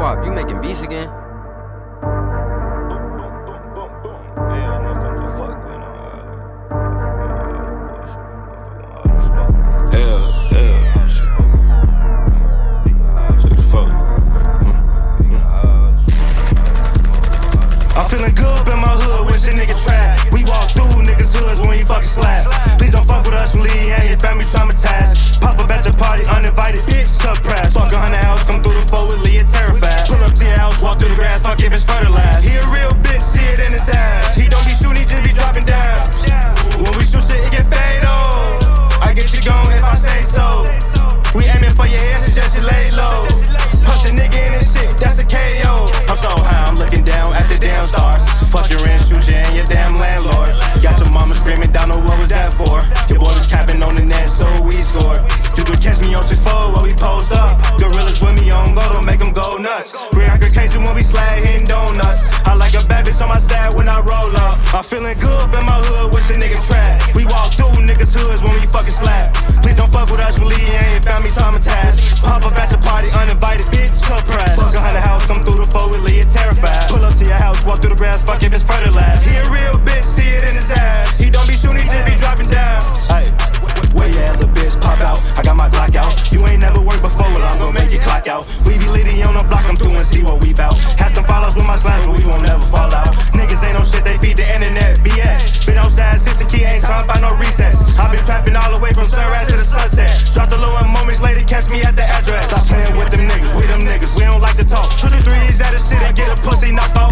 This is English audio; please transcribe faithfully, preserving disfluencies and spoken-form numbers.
Swap, you making beats again? I'm feeling good up in my hood, wish a nigga trap. We walk through niggas' hoods when we fucking slap. Please don't fuck with us, we leave and your family traumatized. Pop up at your party, uninvited, bitch, suppressed. Fuck a hundred house, come through the four with Leah terrified. Pull up to your house, walk through the grass, fuck if it's fertilized. He a real bitch, see it in his eyes. He don't be shooting, he just be dropping down. When we shoot shit, it get fatal. I get you going if I say so. We aiming for your head, suggest you lay low. Punch a nigga in his shit, that's a K O. I'm so high, I'm looking down at the damn stars. Fuck your rent, shoot you and your damn landlord. Got your mama screaming, don't know what was that for. Your boy was capping on the net, so we scored. You could catch me on six four while we post up. Gorillas with me on go, don't make them go nuts. Reaggregation when we slag, hitting donuts. I like a bad bitch on my side when I roll up. I'm feeling good up in my hood, wish a nigga trap. We walk through niggas' hoods when we fucking slap. Please don't fuck with us, we leave and your family traumatized. Pop up at your party, uninvited, bitch, surprise. Fuck a hundred house, come through the four with Leah terrified. Pull up to your house, walk through the grass, fuck if it's fertilized. He a real bitch, see it in his eyes. He don't be shooting, he just be dropping down. Hey, where you at, little bitch, pop out. I got my Glock out. You ain't never worked before, well, I'm gon' make it clock out. We be litty on the block, I'm through and see what we bout. Had some follows with my slimes, but we won't never fall out. Niggas ain't no shit, they feed the internet, B S. Been outside since the key, ain't time by no recess. I been trapping all the way from sunrise to the sunset. Drop the low and moments later, catch me at the address. Stop playing with them niggas, we them niggas, we don't like to talk. Two to threes at a shit and get a pussy knocked off.